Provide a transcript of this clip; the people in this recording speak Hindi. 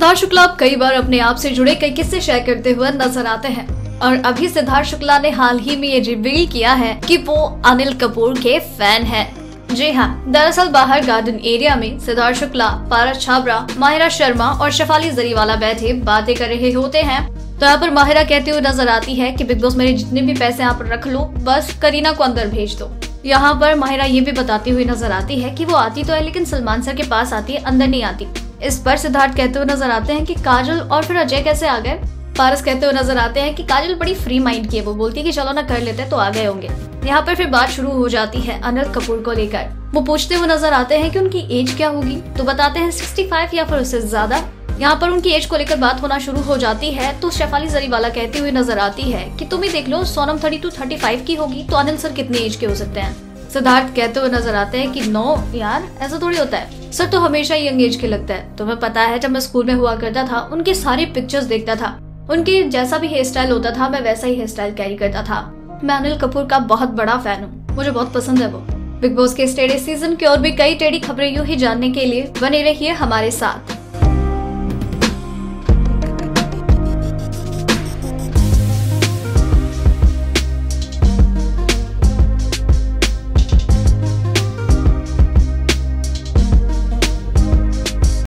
सिद्धार्थ शुक्ला अब कई बार अपने आप से जुड़े कई किस्से शेयर करते हुए नजर आते हैं और अभी सिद्धार्थ शुक्ला ने हाल ही में ये रिवील किया है कि वो अनिल कपूर के फैन हैं। जी हाँ, दरअसल बाहर गार्डन एरिया में सिद्धार्थ शुक्ला, पारस छाबरा, माहिरा शर्मा और शेफाली जरीवाला बैठे बातें कर रहे होते हैं। तो यहाँ पर माहिरा कहते हुए नजर आती है कि बिग बॉस मेरे जितने भी पैसे यहाँ पर रख लो, बस करीना को अंदर भेज दो। यहाँ पर माहिरा ये भी बताती हुई नजर आती है कि वो आती तो है लेकिन सलमान सर के पास आती है, अंदर नहीं आती। इस पर सिद्धार्थ कहते हुए नजर आते हैं कि काजल और फिर अजय कैसे आ गए। पारस कहते हुए नजर आते हैं कि काजल बड़ी फ्री माइंड की है, वो बोलती है कि चलो ना कर लेते तो आ गए होंगे। यहाँ पर फिर बात शुरू हो जाती है अनिल कपूर को लेकर। वो पूछते हुए नजर आते हैं कि उनकी एज क्या होगी, तो बताते हैं 65 या फिर उससे ज्यादा। यहाँ पर उनकी एज को लेकर बात होना शुरू हो जाती है तो शेफाली जरीवाला कहती हुई नजर आती है कि तुम ही देख लो, सोनम 32 35 की होगी तो अनिल सर कितने एज के हो सकते हैं। सिद्धार्थ कहते हुए नजर आते हैं कि नो यार, ऐसा थोड़ी होता है, सर तो हमेशा यंग एज के लगता है। तुम्हें पता है जब मैं स्कूल में हुआ करता था उनके सारे पिक्चर्स देखता था, उनके जैसा भी हेयर स्टाइल होता था मैं वैसा ही हेयर स्टाइल कैरी करता था। मैं अनिल कपूर का बहुत बड़ा फैन हूँ, मुझे बहुत पसंद है वो। बिग बॉस के इस टेढ़े सीजन की और भी कई टेढ़ी खबरें यूं ही जानने के लिए बने रहिए हमारे साथ।